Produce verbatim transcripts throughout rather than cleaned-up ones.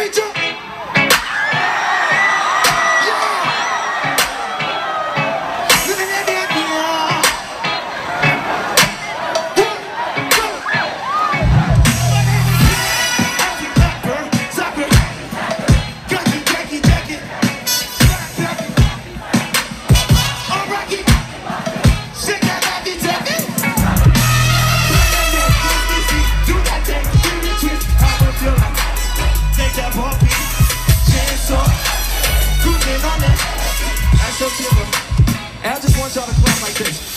And I just want y'all to clap like this.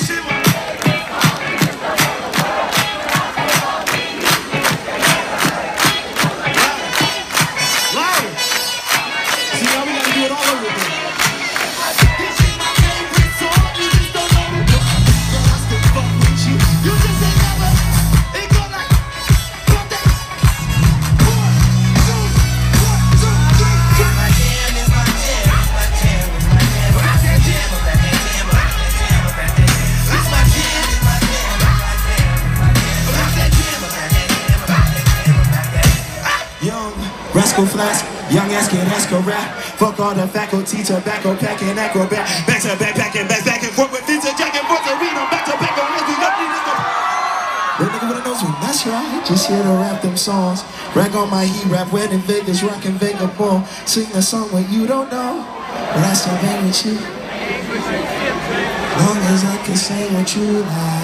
Louder. See, now we gotta do it all over again. This is my favorite song. You just don't know it. But I still fuck with you. You just ain't never. It go like one day. One, two, one, two, three, two. My jam is my jam. My jam is my jam. I said jam. Rascal Flask, young ass kid, Esco rap. Fuck all the faculty, tobacco packing, acrobat. Back to back, packing, back, back and forth with Vince and Jack and forth to read on back to back on every lovely nigga. Real nigga with a nose ring, that's right. Just here to rap them songs. Rag on my heat, rap wet in Vegas, rockin' Vega ball. Sing a song when you don't know, but I still bang with you. Long as I can say what you like.